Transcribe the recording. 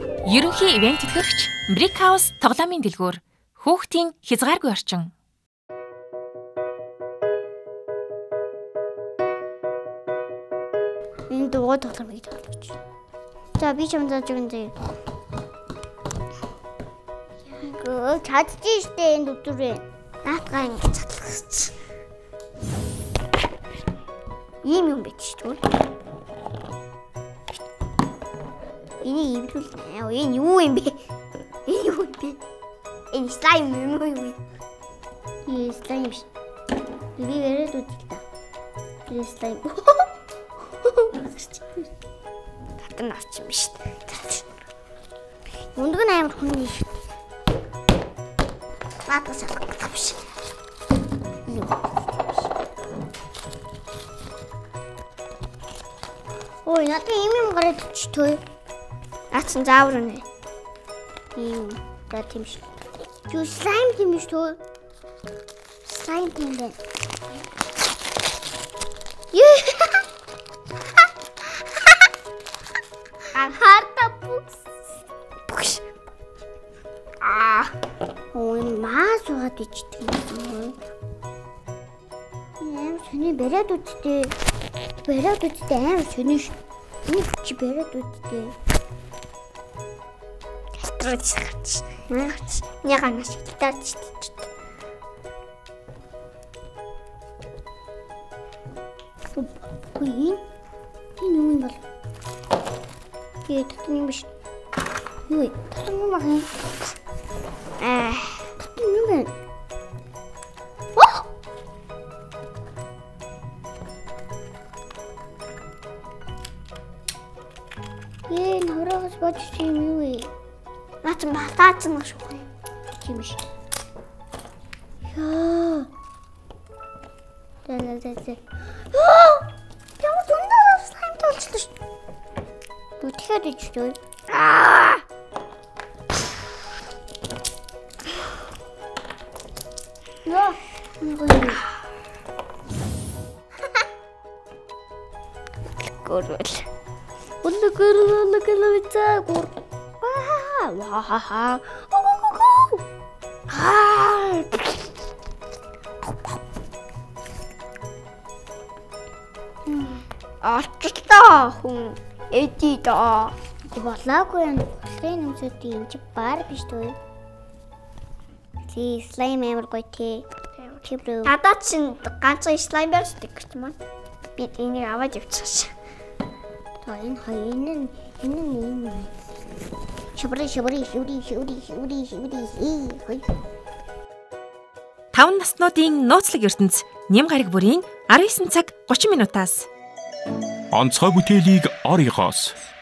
Ерөнхий ивент төлөөгч Brickhouse тоглоомын дэлгүүр хүүхдийн хязгааргүй орчин. Энэ дуу тоглоомыг тоглож. За би ч юм зааж өгнө. Яа, чадчих штэ энэ өдрөө. Наатгаа ингэ цатлах. Ийм юм бич шүү. Энэ ивлүүл. Энэ юу юм бэ? Энэ юу юм бэ? Энэ слайм юм уу? Энэ слайм биш. Би яриад үзлээ. Энэ слайм. Татан авч юм биш. Өндөг нь амар хүн биш. Наатаас авч. Ой, надад ийм гараад өчтөө. Ацсан заавар нэ. Ийм да тийм шүү. Юу слайм тийм шүү. Слайм тийм дээ. Юу. Харта бүкс. Ой, маас угаад ичдэг юм. Ийм сони бариад үттэй. Бариад үттэй амар сони ш. Энийг чи бариад үттэй. Трочч. Няга наш таач. Ой. Энэ юм бол. Татсан юм биш. Юу? Татсан юм аа. Татсан юм бэ? Нөрөөс бод тийм юу вэ? Наатан батаацсан маш уу. Тийм биш. Яа. Тэ. Ямар дундаа слайм толчлоо шүү. Бүтэхэд ичтэй. Яа. Гөрөл. Улгөрөлгөлөцөө. Ваа. Ачтаа хүн эдида. Болоогүй юм. Слайм юмсууд юм чи бар биш үү? Тий, слайм амар гоё тий. Чибрүү. Надад чинь ганцхан слайм байр шүү гэж маань. Би энийг аваад явчихсан. За энэ хоёрын энэ юм. Шүри. 5 наснуудын нууцлаг ертөнц Нэм гараг бүрийн 19 цаг 30 минутаас. Онцгой бүтээлийг орёгоос